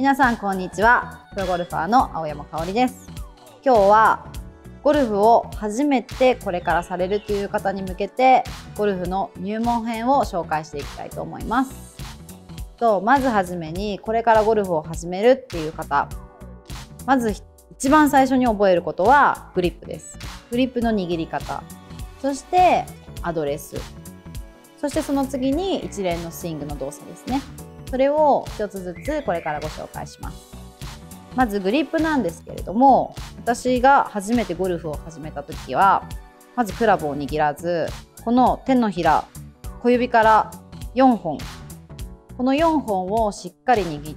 皆さんこんにちは。プロゴルファーの青山香織です。今日はゴルフを初めてこれからされるという方に向けてゴルフの入門編を紹介していきたいと思います。まずはじめにこれからゴルフを始めるっていう方、まず一番最初に覚えることはグリップです。グリップの握り方、そしてアドレス、そしてその次に一連のスイングの動作ですね。それを一つずつこれからご紹介します。まずグリップなんですけれども、私が初めてゴルフを始めた時はまずクラブを握らず、この手のひら、小指から4本、この4本をしっかり握って、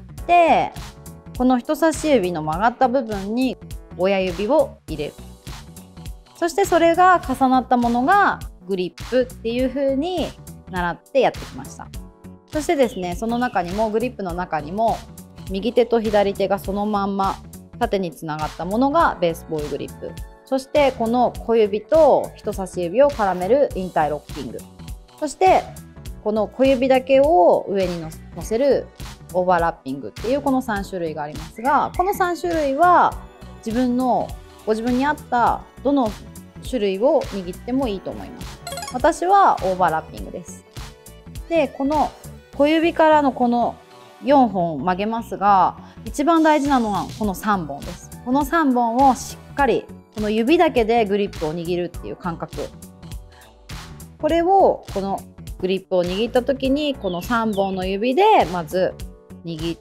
この人差し指の曲がった部分に親指を入れる。そしてそれが重なったものがグリップっていう風に習ってやってきました。そしてですね、その中にもグリップの中にも右手と左手がそのまんま縦につながったものがベースボールグリップ、そしてこの小指と人差し指を絡めるインターロッキング、そしてこの小指だけを上に乗せるオーバーラッピングっていうこの3種類がありますが、この3種類はご自分に合ったどの種類を握ってもいいと思います。私はオーバーラッピングです。で、この小指からのこの4本曲げますが、一番大事なのはこの3本です。この3本をしっかりこの指だけでグリップを握るっていう感覚、これをこのグリップを握った時にこの3本の指でまず握って、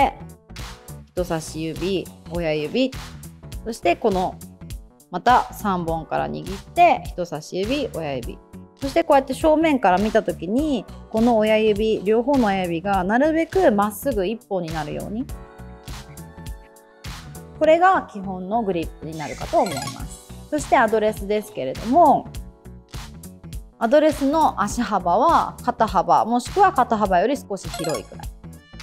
人差し指、親指、そしてこのまた3本から握って人差し指、親指、そしてこうやって正面から見た時にこの親指、両方の親指がなるべくまっすぐ1本になるように、これが基本のグリップになるかと思います。そしてアドレスですけれども、アドレスの足幅は肩幅もしくは肩幅より少し広いくらい、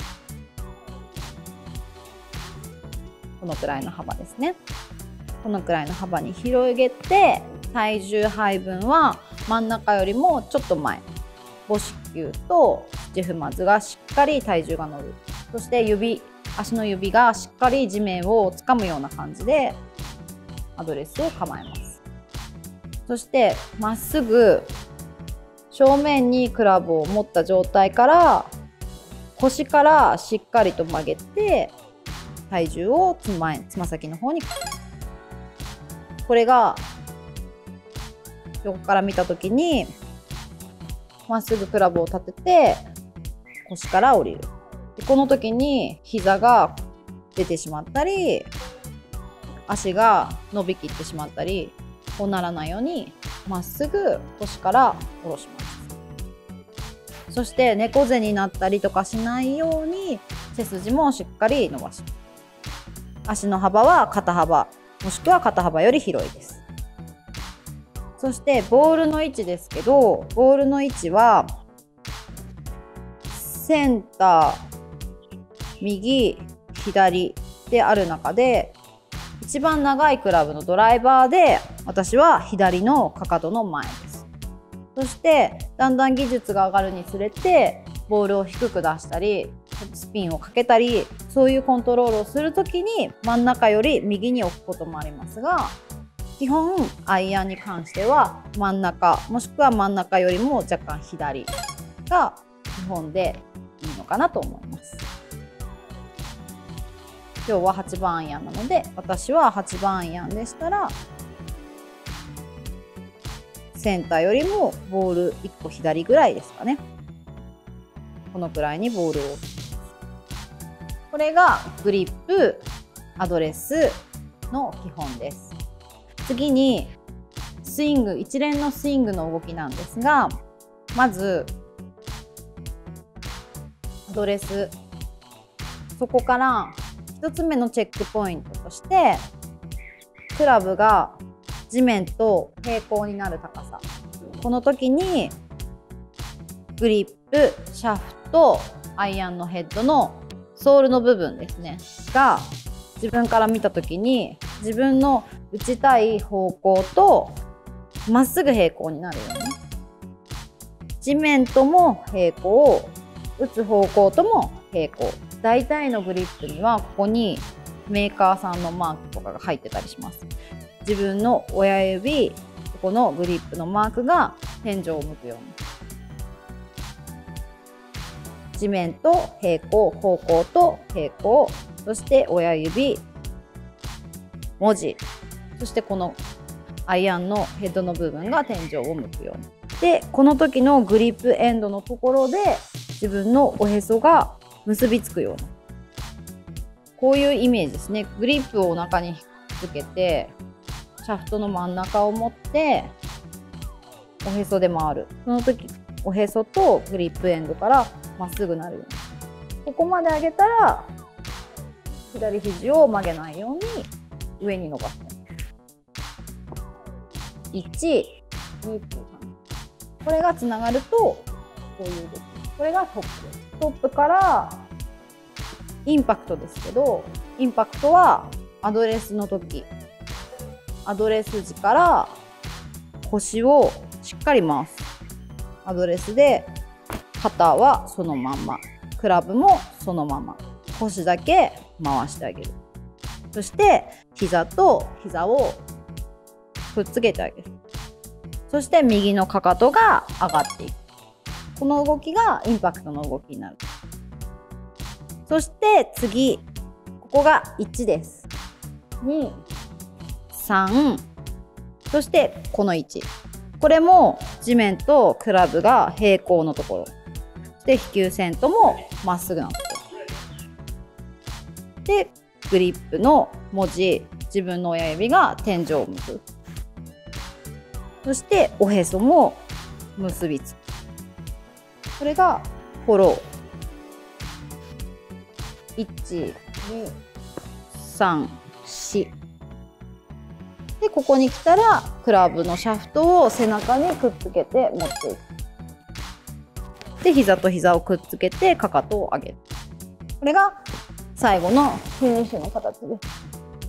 このくらいの幅ですね。このくらいの幅に広げて、体重配分は真ん中よりもちょっと前、母子球と土踏まずがしっかり体重が乗る、そして足の指がしっかり地面をつかむような感じでアドレスを構えます。そしてまっすぐ正面にクラブを持った状態から腰からしっかりと曲げて、体重をつま先の方に、これが横から見た時にまっすぐクラブを立てて腰から降りる。でこの時に膝が出てしまったり足が伸びきってしまったり、こうならないようにまっすぐ腰から下ろします。そして猫背になったりとかしないように背筋もしっかり伸ばします。足の幅は肩幅もしくは肩幅より広いです。そしてボールの位置ですけど、ボールの位置はセンター、右、左である中で、一番長いクラブのドライバーで私は左のかかとの前です。そしてだんだん技術が上がるにつれてボールを低く出したりスピンをかけたり、そういうコントロールをするときに真ん中より右に置くこともありますが、基本アイアンに関しては真ん中もしくは真ん中よりも若干左が基本でいいのかなと思います。今日は8番アイアンなので、私は8番アイアンでしたらセンターよりもボール1個左ぐらいですかね。このくらいにボールを、これがグリップ、アドレスの基本です。次にスイング、一連のスイングの動きなんですが、まずアドレス、そこから1つ目のチェックポイントとしてクラブが地面と平行になる高さ、この時にグリップ、シャフト、アイアンのヘッドのソールの部分ですねが、自分から見た時に自分の打ちたい方向とまっすぐ平行になるように、地面とも平行、打つ方向とも平行、 大体のグリップにはここにメーカーさんのマークとかが入ってたりします。自分の親指、ここのグリップのマークが天井を向くように、地面と平行、方向と平行、そして親指、文字、そしてこのアイアンのヘッドの部分が天井を向くように。でこの時のグリップエンドのところで自分のおへそが結びつくような、こういうイメージですね。グリップをお腹に引っつけてシャフトの真ん中を持っておへそで回る。その時おへそとグリップエンドからまっすぐなるように、ここまで上げたら左肘を曲げないように上に伸ばす。1、2、3。これがつながるとこういう動き。これがトップです。トップからインパクトですけど、インパクトはアドレスの時、アドレス時から腰をしっかり回す。アドレスで肩はそのまんま、クラブもそのまま、腰だけ回してあげる。そして膝と膝をくっつけてあげる。そして右のかかとが上がっていく。この動きがインパクトの動きになる。そして次、ここが1です。2、3、そしてこの1。これも地面とクラブが平行のところ。そして飛球線ともまっすぐなところ。で、グリップの文字、自分の親指が天井を向く。そしておへそも結びつく。これがフォロー。1、2、3、4。で、ここに来たらクラブのシャフトを背中にくっつけて持っていく。で、膝と膝をくっつけてかかとを上げる。これが最後のフィニッシュの形です。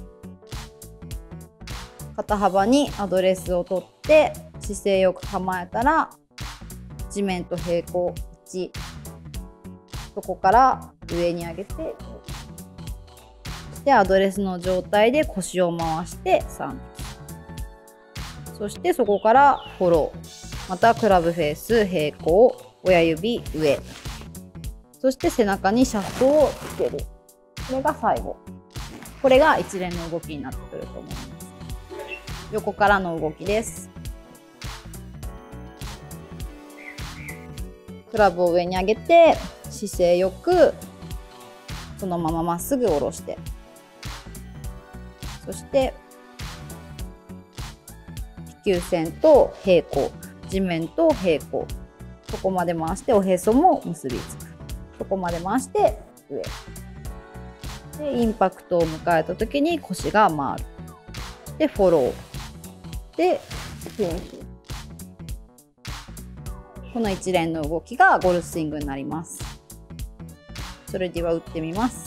肩幅にアドレスを取って姿勢よく構えたら、地面と平行1、そこから上に上げて、でアドレスの状態で腰を回して3、そしてそこからフォロー、またクラブフェース平行、親指上、そして背中にシャフトをつける。これが最後。これが一連の動きになってくると思います。横からの動きです。クラブを上に上げて姿勢よくそのまままっすぐ下ろして、そして飛球線と平行、地面と平行、そこまで回しておへそも結びつく。そこまで回して上で、インパクトを迎えた時に腰が回る。でフォローでフィニッシュ。この一連の動きがゴルフスイングになります。それでは打ってみます。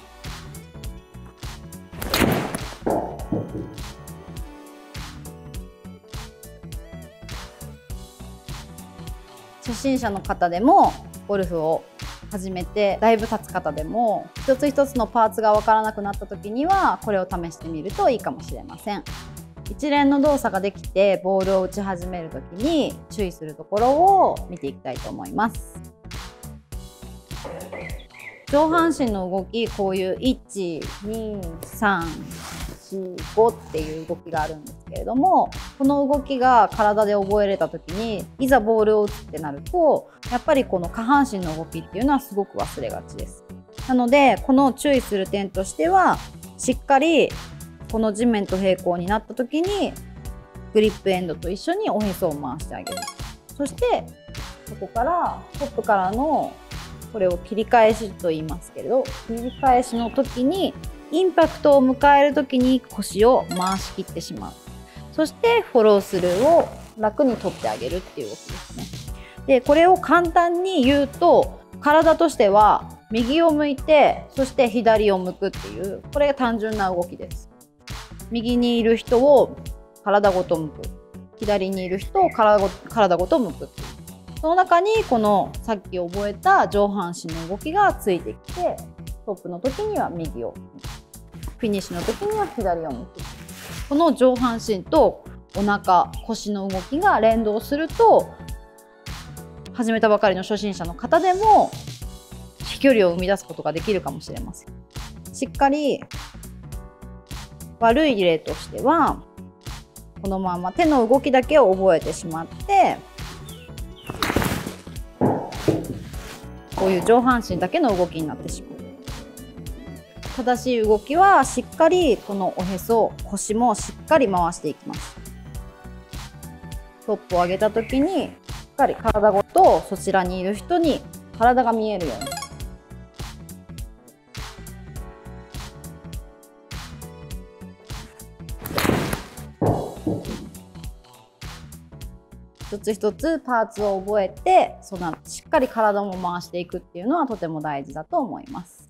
初心者の方でもゴルフを始めてだいぶ経つ方でも、一つ一つのパーツが分からなくなった時にはこれを試してみるといいかもしれません。一連の動作ができてボールを打ち始める時に注意するところを見ていきたいと思います。上半身の動き、こういう1、2、3、4、5っていう動きがあるんですけれども、この動きが体で覚えれた時にいざボールを打つってなると、やっぱりこの下半身の動きっていうのはすごく忘れがちです。なのでこの注意する点としては、しっかりこの地面と平行になった時にグリップエンドと一緒におへそを回してあげる。そしてそこからトップからのこれを切り返しと言いますけれど、切り返しの時にインパクトを迎える時に腰を回しきってしまう。そしてフォロースルーを楽に取ってあげるっていう動きですね。でこれを簡単に言うと、体としては右を向いてそして左を向くっていう、これが単純な動きです。右にいる人を体ごと向く、左にいる人を体ごと向くっていう、その中にこのさっき覚えた上半身の動きがついてきて、 トップの時には右を、フィニッシュの時には左を向く。この上半身とお腹、腰の動きが連動すると、始めたばかりの初心者の方でも飛距離を生み出すことができるかもしれません。しっかり悪い例としては、このまま手の動きだけを覚えてしまって、こういう上半身だけの動きになってしまう。正しい動きはしっかりこのおへそ、腰もしっかり回していきます。トップを上げた時にしっかり体ごとそちらにいる人に体が見えるように。一つ一つパーツを覚えて、そのしっかり体も回していくっていうのはとても大事だと思います。